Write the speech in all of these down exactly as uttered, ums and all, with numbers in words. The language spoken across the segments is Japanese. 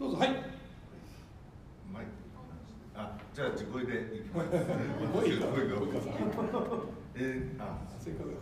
どうぞ。はい。 マイク。あ、じゃあ自己でいきます。 声が。声が。 えー、あ、 せっかく。はい。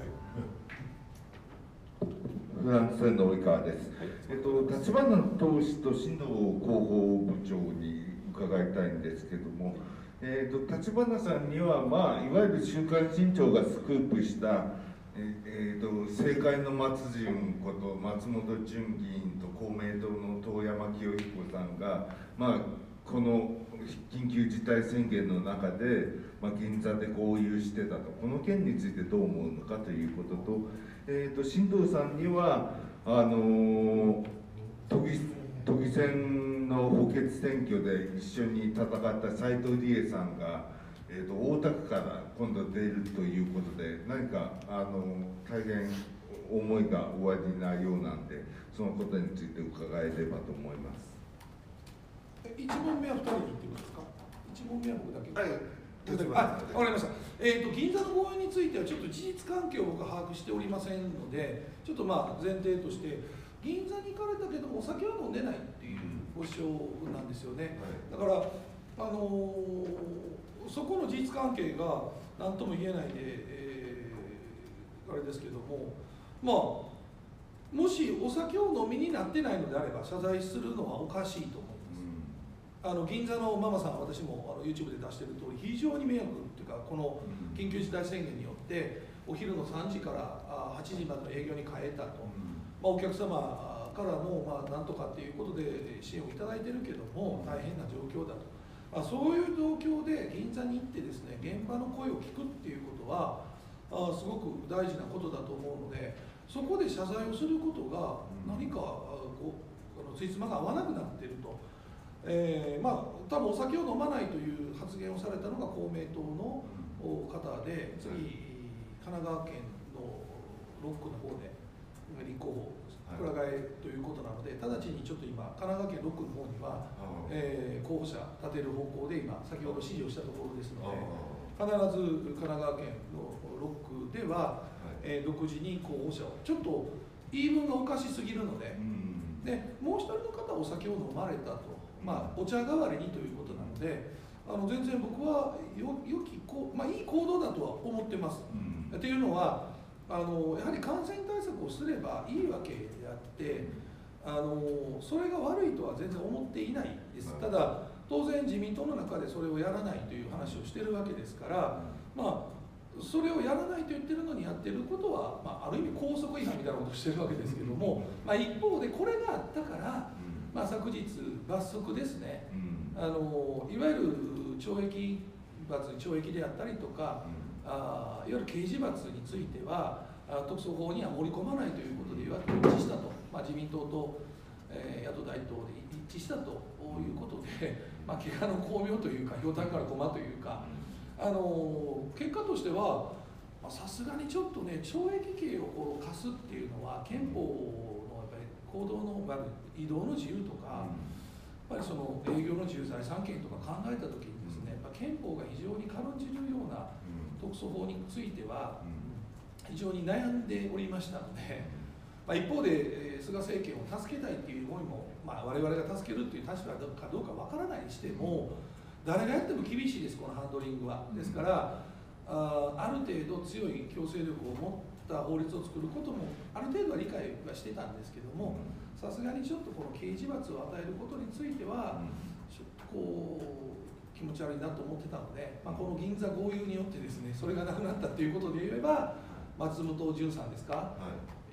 フランスの及川です。はい、えっと立花党首と新藤広報部長に伺いたいんですけども、えっと立花さんにはまあいわゆる週刊新潮がスクープしたえー、と政界の松潤こと松本純議員と公明党の遠山清彦さんが、まあ、この緊急事態宣言の中で、まあ、銀座で合流してたと、この件についてどう思うのかということと、えー、と新藤さんにはあのー、都議都議選の補欠選挙で一緒に戦った斉藤理恵さんがえー、と大田区から今度出るということで、何かあの大変思いがおありなようなんで、そのことについて伺えればと思います。 いち問目はふたりにってことですか。いち問目は僕だけ。 はい。 あ、わかりました。えっ、ー、と銀座の合意についてはちょっと事実関係を僕は把握しておりませんので、ちょっとまあ前提として銀座に行かれたけどもお酒は飲んでないっていうご主張なんですよね。はい、だからあのー。そこの事実関係が何とも言えないで、えー、あれですけども、まあ、もしお酒を飲みになってないのであれば謝罪するのはおかしいと思います。うん、あの銀座のママさん、私もあの YouTube で出している通り、非常に迷惑というか、この緊急事態宣言によって、お昼のさんじからはちじまでの営業に変えたと、うんまあ、お客様からも、まあ、なんとかっていうことで支援をいただいているけども、大変な状況だと。あそういう状況で銀座に行ってですね、現場の声を聞くっていうことはあすごく大事なことだと思うので、そこで謝罪をすることが何かこうあのついつまが合わなくなっていると、えー、まあ多分お酒を飲まないという発言をされたのが公明党の方で、次神奈川県のろっくの方で立候補くら替えということなので、直ちにちょっと今神奈川県ろっくの方には、えー、候補者立てる方向で今先ほど指示をしたところですので、必ず神奈川県のろっくでは、えー、独自に候補者をちょっと言い分がおかしすぎるので、でもう一人の方はお酒を飲まれたと、まあ、お茶代わりにということなので、あの全然僕はよよきこう、まあ、いい行動だとは思ってます。っていうのはあのやはり感染対策をすればいいわけであって、あのそれが悪いとは全然思っていないです。ただ当然自民党の中でそれをやらないという話をしてるわけですから、まあそれをやらないと言ってるのにやってることは、まあ、ある意味拘束違反みたいなことをしてるわけですけども、まあ、一方でこれがあったから、まあ、昨日罰則ですね、あのいわゆる懲役罰懲役であったりとか、あいわゆる刑事罰については特措法には盛り込まないということで与野党一致したと、まあ、自民党と、えー、野党第一党で一致したということで、まあ、怪我の巧妙というかひょうたんから駒というか、あの結果としてはさすがにちょっとね懲役刑をこう課すっていうのは憲法のやっぱり行動の、まあ、移動の自由とか、やっぱりその営業の自由財産権とか考えた時にですね、やっぱ憲法が非常に軽んじるような特措法については非常に悩んでおりましたので、まあ、一方で、えー、菅政権を助けたいっていう思いも、まあ、我々が助けるっていう立場かどうかわからないにしても、誰がやっても厳しいです、このハンドリングは。ですから、あ, ある程度強い強制力を持った法律を作ることもある程度は理解はしてたんですけども、さすがにちょっとこの刑事罰を与えることについては、ちょっとこう気持ち悪いなと思ってたので、まあ、この銀座豪遊によってですね、それがなくなったということで言えば、松本潤さんですか、はい、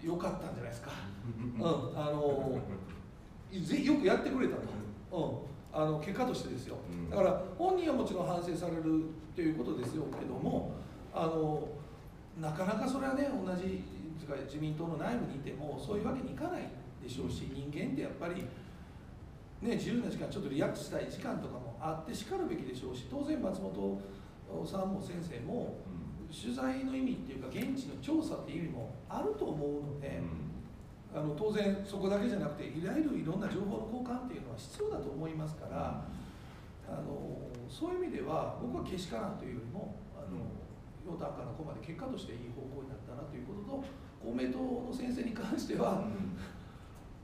よかったんじゃないですか。うん、あのよくやってくれたと。うんあの結果としてですよ。だから本人はもちろん反省されるということですよけども、あのなかなかそれはね、同じ自民党の内部にいてもそういうわけにいかないでしょうし、人間ってやっぱり、ね、自由な時間、ちょっとリラックスしたい時間とかもあってしかるべきでしょうし、当然松本さんも先生も取材の意味っていうか現地の調査っていう意味もあると思うので、あの当然そこだけじゃなくていわゆるいろんな情報の交換っていうのは必要だと思いますから、あのそういう意味では僕はけしからんというよりも、あのひょうたんからここまで結果としていい方向になったなということと、公明党の先生に関しては、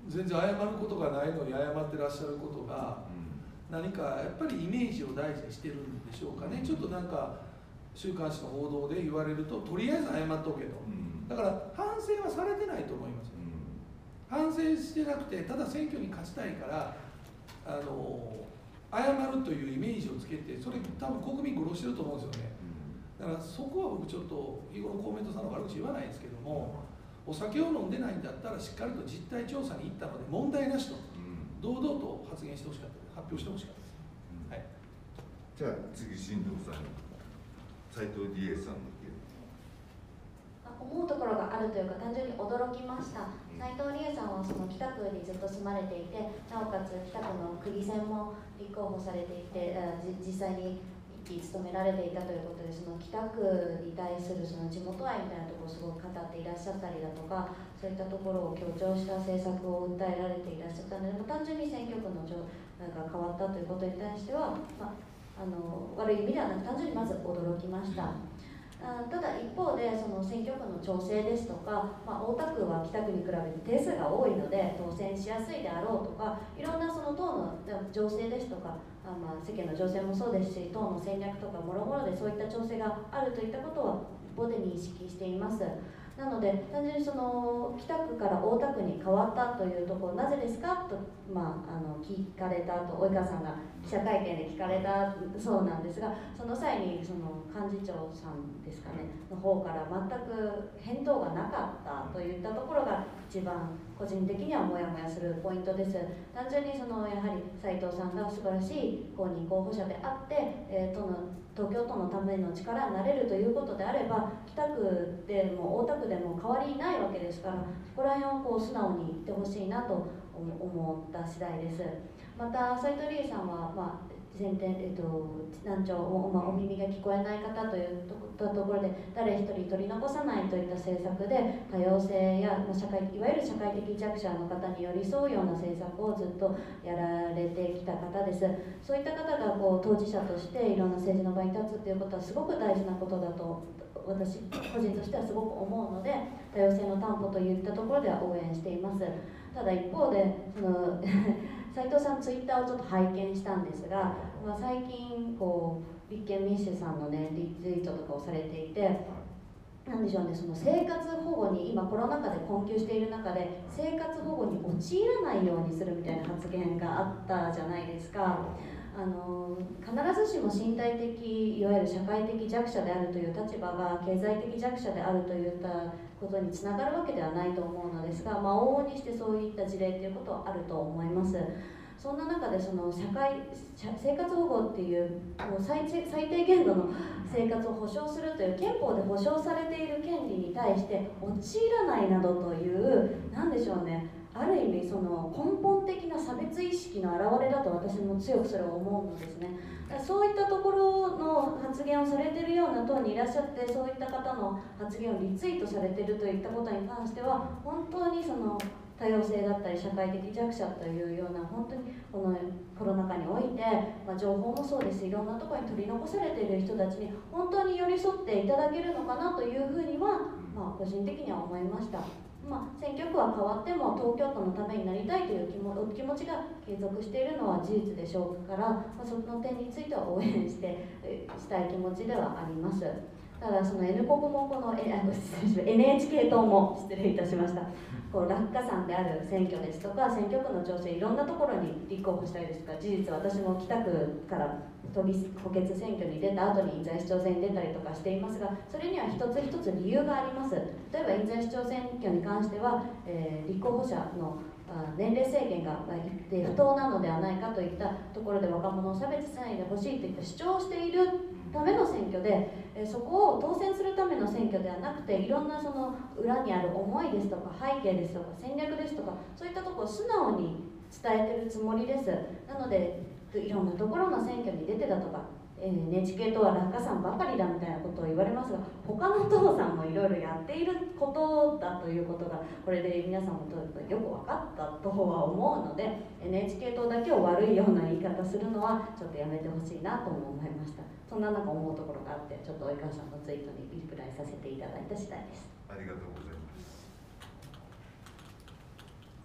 全然謝ることがないのに謝ってらっしゃることが、何かやっぱりイメージを大事にしてるんでしょうかね。ちょっとなんか週刊誌の報道で言われると、とりあえず謝っとけと、だから反省はされてないと思います。反省してなくて、ただ選挙に勝ちたいからあの謝るというイメージをつけて、それ多分国民殺してると思うんですよね。だからそこは僕ちょっと日頃公明党さんの悪口言わないですけども、お酒を飲んでないんだったらしっかりと実態調査に行ったので問題なしと堂々と発言してほしかった、発表してほしかったです、はい、 じゃあ次進藤さん、斉藤理恵さんの意見。 思うところがあるというか、単純に驚きました。斉藤理恵さんはその北区にずっと住まれていて、なおかつ北区の区議選も立候補されていて、実際に一期務められていたということで、その北区に対するその地元愛みたいなところをすごく語っていらっしゃったりだとか、そういったところを強調した政策を訴えられていらっしゃったので、単純に選挙区のなんか変わったということに対しては、まあ、あの悪い意味ではなく、単純にまず驚きました。あただ一方で、その選挙区の調整ですとか、まあ、大田区は北区に比べて定数が多いので当選しやすいであろうとか、いろんなその党の情勢ですとか、あまあ世間の情勢もそうですし、党の戦略とかもろもろでそういった調整があるといったことは一方で認識しています。なので単純にその北区から大田区に変わったというところ、なぜですかと、まあ、あの聞かれたと、及川さんが記者会見で聞かれたそうなんですが、その際にその幹事長さんですかねの方から全く返答がなかったといったところが一番個人的にはモヤモヤするポイントです。単純にそのやはり斉藤さんが素晴らしい公認候補者であって、えー、都の東京都のための力になれるということであれば、北区でも大田区でも変わりないわけですから、そこら辺をこう素直に言ってほしいなと思った次第です。また斉藤理恵さんは、まあ前提えっと、難聴、まあ、お耳が聞こえない方というところで誰一人取り残さないといった政策で、多様性や社会いわゆる社会的弱者の方に寄り添うような政策をずっとやられてきた方です。そういった方がこう当事者としていろんな政治の場に立つということはすごく大事なことだと私個人としてはすごく思うので、多様性の担保といったところでは応援しています。ただ一方でその斉藤さんツイッターをちょっと拝見したんですが、まあ、最近こう立憲民主さんのねリツイートとかをされていて、なんでしょうね、その生活保護に今コロナ禍で困窮している中で生活保護に陥らないようにするみたいな発言があったじゃないですか。あの必ずしも身体的いわゆる社会的弱者であるという立場が経済的弱者であるといったことにつながるわけではないと思うのですが、まあ、往々にしてそういった事例ということはあると思います。そんな中でその社会生活保護っていうもう 最, 最低限度の生活を保障するという憲法で保障されている権利に対して陥らないなどという何でしょうね、ある意味その根本的な差別意識の表れだと私も強くそれを思うのですね。そういったところの発言をされているような党にいらっしゃって、そういった方の発言をリツイートされているといったことに関しては、本当にその多様性だったり社会的弱者というような、本当にこのコロナ禍において、まあ、情報もそうですし、いろんなところに取り残されている人たちに本当に寄り添っていただけるのかなというふうには、まあ、個人的には思いました。まあ、選挙区は変わっても東京都のためになりたいという気もお気持ちが継続しているのは事実でしょうから、まあ、その点については応援してしたい気持ちではあります。ただその N 国もこの、えあの失礼しました エヌエイチケー 党も失礼いたしました、こう落下山である選挙ですとか選挙区の調整、いろんなところに立候補したりですとか、事実私も北区から都議補欠選挙に出た後に印西市長選に出たりとかしていますが、それには一つ一つ理由があります。例えば印西市長選挙に関しては、えー、立候補者の年齢制限が一定不当なのではないかといったところで若者を差別しないでほしいといった主張をしているための選挙で、えそこを当選するための選挙ではなくて、いろんなその裏にある思いですとか背景ですとか戦略ですとか、そういったところを素直に伝えてるつもりです。なのでいろんなところの選挙に出てだとか、えー、エヌエイチケー 党は落下山ばかりだみたいなことを言われますが、他の党さんもいろいろやっていることだということがこれで皆さんもよく分かったとは思うので、 エヌエイチケー 党だけを悪いような言い方するのはちょっとやめてほしいなとも思いました。そんな中思うところがあって、ちょっと及川さんのツイートにリプライさせていただいた次第です。 ありがとうございます。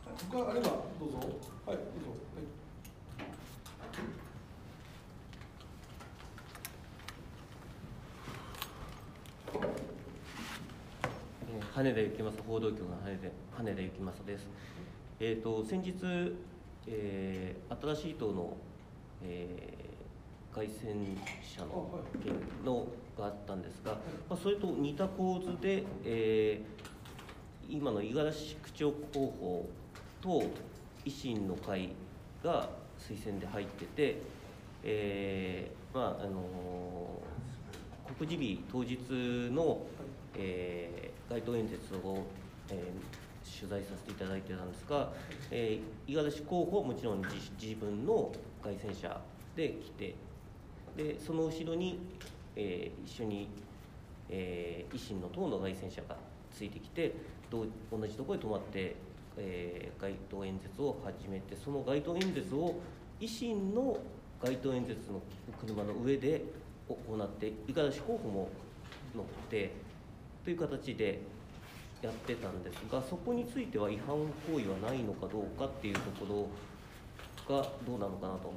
他あればどうぞ。はい、どうぞ。はい羽田幸正報道局の羽田羽田幸正です。えーと、先日、えー、新しい党の、えー、街宣車の件のがあったんですが、まあ、それと似た構図で、えー、今の五十嵐区長候補と維新の会が推薦で入ってて、えーまああのー、告示日当日の、えー街頭演説を、えー、取材させていただいてたんですが、えー、五十嵐候補はもちろん 自, 自分の街宣車で来て、でその後ろに、えー、一緒に、えー、維新の党の街宣車がついてきて、同じところで止まって、えー、街頭演説を始めて、その街頭演説を維新の街頭演説の車の上で行って、五十嵐候補も乗ってという形でやってたんですが、そこについては違反行為はないのかどうかっていうところがどうなのかなと。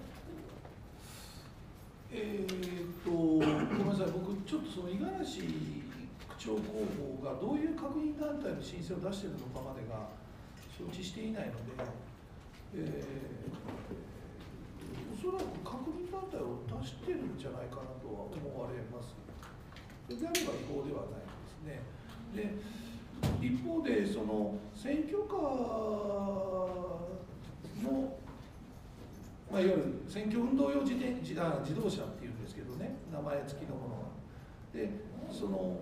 えー、っとごめんなさい、僕ちょっとその五十嵐区長候補がどういう確認団体の申請を出しているのかまでが承知していないので、えー、おそらく確認団体を出してるんじゃないかなとは思われます。それであれば違法ではないですね。で一方でその選挙カーの、まあ、いわゆる選挙運動用自転自あ自動車っていうんですけどね、名前付きのものが。でその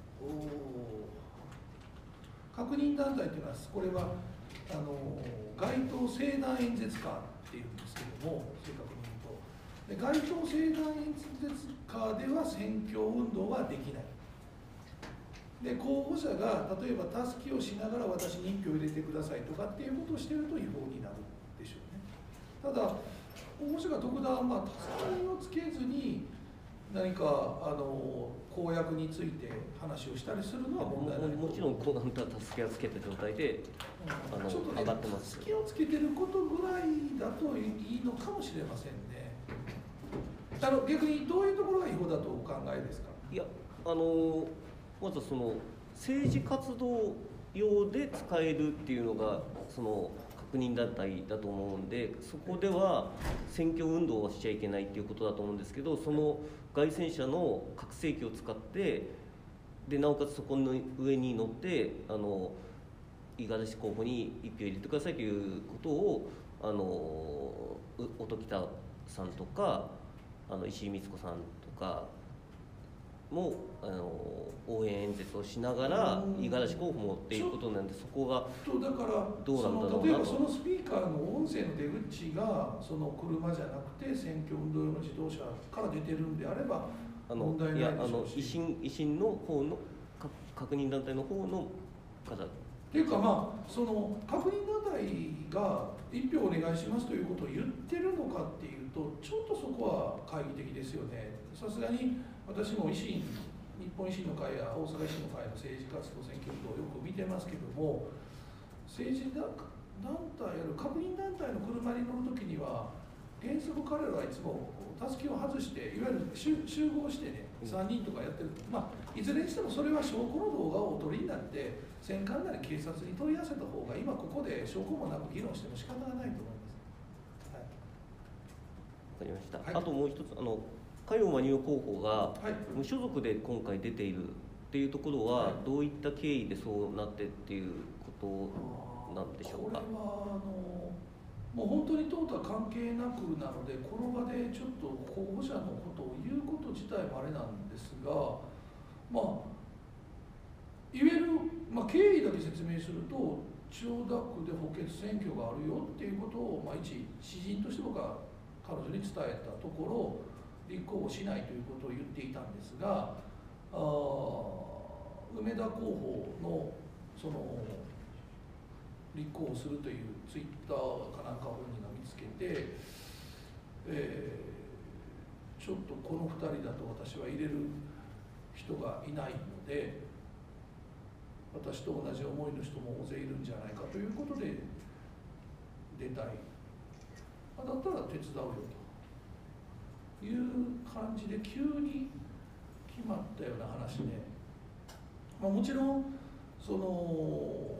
確認団体というのは、これはあの街頭盛大演説カーっていうんですけども、正確に言うと、で街頭盛大演説カーでは選挙運動はできない。で候補者が例えばたすきをしながら私に一票入れてくださいとかっていうことをしてると違法になるでしょうね。ただ候補者が特段まあたすきをつけずに何かあの公約について話をしたりするのは問題ない。 も, もちろんこうたすきをつけた状態で、うん、あのちょっと、ね、上がってます。 たすきをつけてることぐらいだといいのかもしれませんね。あの逆にどういうところが違法だとお考えですか。 いや、あのまずその政治活動用で使えるっていうのがその確認団体だと思うんで、そこでは選挙運動はしちゃいけないっていうことだと思うんですけど、その街宣車の拡声器を使ってで、なおかつそこの上に乗ってあの五十嵐候補に一票入れてくださいということをあの音喜多さんとかあの石井光子さんとかもあの応援演説をしながら五十嵐候補もっていうことなんで、そこがとだからどうなんだろうなと。 例えばそのスピーカーの音声の出口がその車じゃなくて選挙運動用の自動車から出てるんであれば問題ないでしょうし、いやあの維新維新の方の確認団体の方の方っていうか、まあその確認団体が一票お願いしますということを言ってるのかっていうと、ちょっとそこは懐疑的ですよね。さすがに私も維新、日本維新の会や大阪維新の会の政治活動、選挙運動をよく見てますけども、政治団体やる確認団体の車に乗るときには、原則彼らはいつもたすきを外して、いわゆる集合してね、さんにんとかやってる、まあ、いずれにしてもそれは証拠の動画をお取りになって、選管なり警察に問い合わせた方が、今ここで証拠もなく議論しても仕方がないと思います。はい、 わかりました。 はい、 あともう一つ、あの嘉陽真庭候補が無所属で今回出ているっていうところは、どういった経緯でそうなってっていうことなんでしょうか。 これはあのもう本当に党とは関係なくなので、この場でちょっと候補者のことを言うこと自体もあれなんですが、まあ言える、まあ、経緯だけ説明すると、千代田区で補欠選挙があるよっていうことを、まあ、一私人として僕は彼女に伝えたところ、立候補しないということを言っていたんですが、あ梅田候補のその立候補するというツイッターかなんか本人が見つけて、えー、ちょっとこのふたりだと私は入れる人がいないので、私と同じ思いの人も大勢いるんじゃないかということで出たい、だったら手伝うよという感じで急に決まったような話で、まあ、もちろんその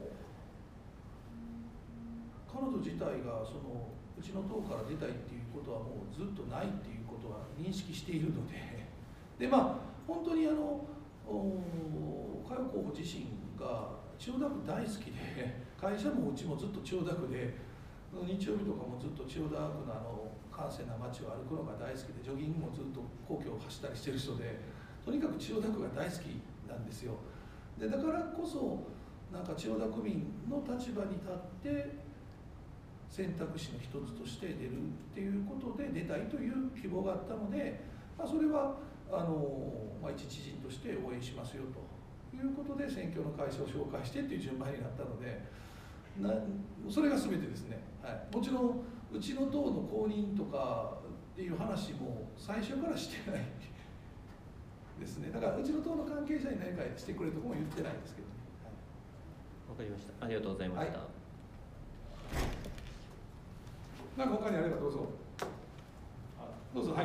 彼女自体がそのうちの党から出たいっていうことはもうずっとないっていうことは認識しているので、でまあ本当にあの佳代候補自身が千代田区大好きで、会社もうちもずっと千代田区で、日曜日とかもずっと千代田区のあの閑静な街を歩くのが大好きで、ジョギングもずっと皇居を走ったりしてる人で、とにかく千代田区が大好きなんですよ。でだからこそなんか千代田区民の立場に立って選択肢の一つとして出るっていうことで出たいという希望があったので、まあ、それはあの、まあ、一知人として応援しますよということで選挙の会社を紹介してっていう順番になったので、なそれが全てですね、はい、もちろんうちの党の公認とかっていう話も最初からしてないですね。だからうちの党の関係者に何かしてくれとかも言ってないんですけどね。 わかりました。ありがとうございました。 はい、なんか他にあればどうぞ。あ、どうぞ。はい。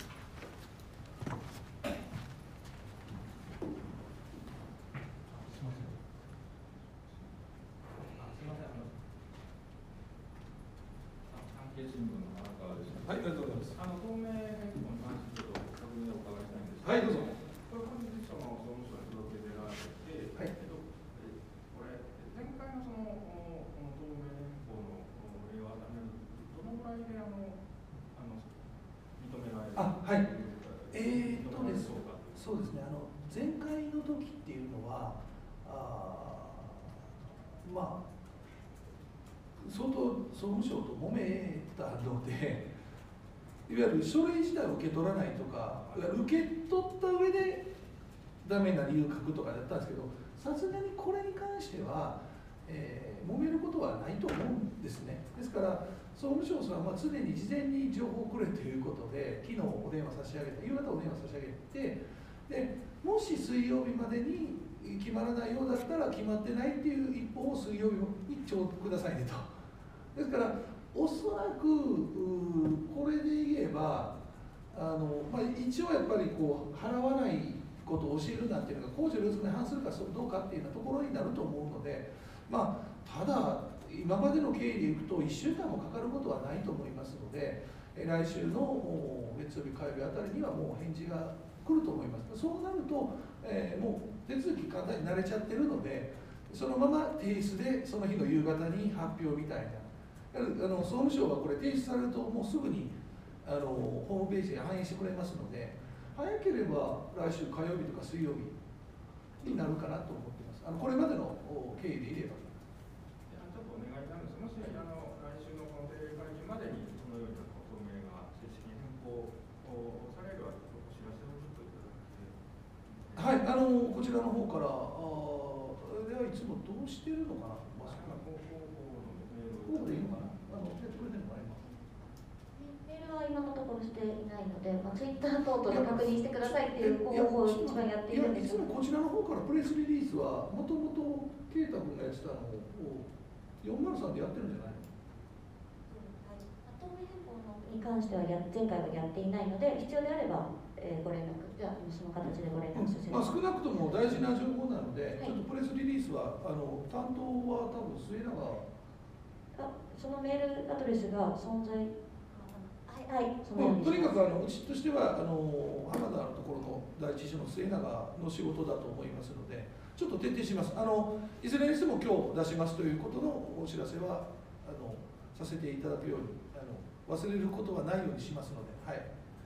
新聞の荒川です。 はい、ありがとうございます。 あの党名変更に関してちょっと確認をお伺いしたいんですはい、どうぞ。 これ本日その総務省に届け出られて、はい、えっとこれ前回のそのこの党名変更の例を改めるとどのぐらいであのあの認められる？ あ、はい。えー、っとです。そうですね。あの前回の時っていうのはあまあ。相当総務省と揉めたので、いわゆる書類自体を受け取らないとか、受け取った上でダメな理由を書くとかやったんですけど、さすがにこれに関しては、えー、揉めることはないと思うんですね。ですから総務省さんは常に事前に情報をくれということで、昨日お電話差し上げて、夕方お電話差し上げて、でもし水曜日までに決まらないようだったら決まってないっていう一報を水曜日にちょうどくださいねと。ですからおそらくこれで言えばあの、まあ、一応やっぱりこう払わないことを教えるなんていうのが公序良俗に反するかどうかっていうようなところになると思うので、まあ、ただ今までの経緯でいくといっしゅうかんもかかることはないと思いますので、来週の月曜日火曜日あたりにはもう返事が来ると思います。そうなると、えー、もう手続き簡単に慣れちゃってるので、そのまま提出でその日の夕方に発表みたいな。あの総務省はこれ提出されるともうすぐにあのホームページに反映してくれますので、早ければ来週火曜日とか水曜日になるかなと思っています。あのこれまでの経緯でいれば。 ちょっとお願いなんです。もしあの来週のこの定例会見までにこのような党名が正式に変更されるお知らせをちょっといただいて。 はい、あのこちらの方からあではいつもどうしてるのかな。まあ、こうでいいのかな。あのやってくれてるのかな今。 メールは今のところしていないので、まあ、ツイッター等々で確認してくださいっていう方法を一番やっているんです。 いや、いつもこちらの方からプレスリリースはもともと啓太君がやってたのをよんまるさんでやってるんじゃないの？ 党名変更に関してはや前回はやっていないので、必要であれば、えー、ご連絡、じゃあその形でご連絡させて、 まあ、少なくとも大事な情報なので、 はい、 ちょっとプレスリリースはあの担当は多分末永あそのメールアドレスが存在、はいはい、そのうん、とにかくあのうちとしてはあの浜田のところの第一秘書の末永の仕事だと思いますので、ちょっと徹底します。あのいずれにしても今日出しますということのお知らせはあのさせていただくように、あの忘れることはないようにしますので、はい。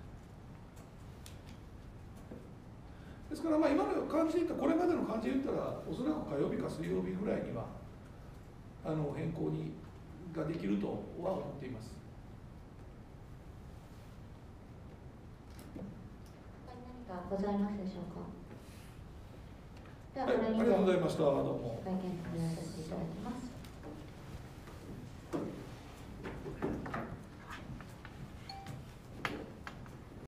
ですからまあ今の感じで言ったこれまでの感じで言ったらおそらく火曜日か水曜日ぐらいにはあの変更にができるとは思っています。 何かございますでしょうか。でははい、ありがとうございました。どうも。 会見をさせていただきます。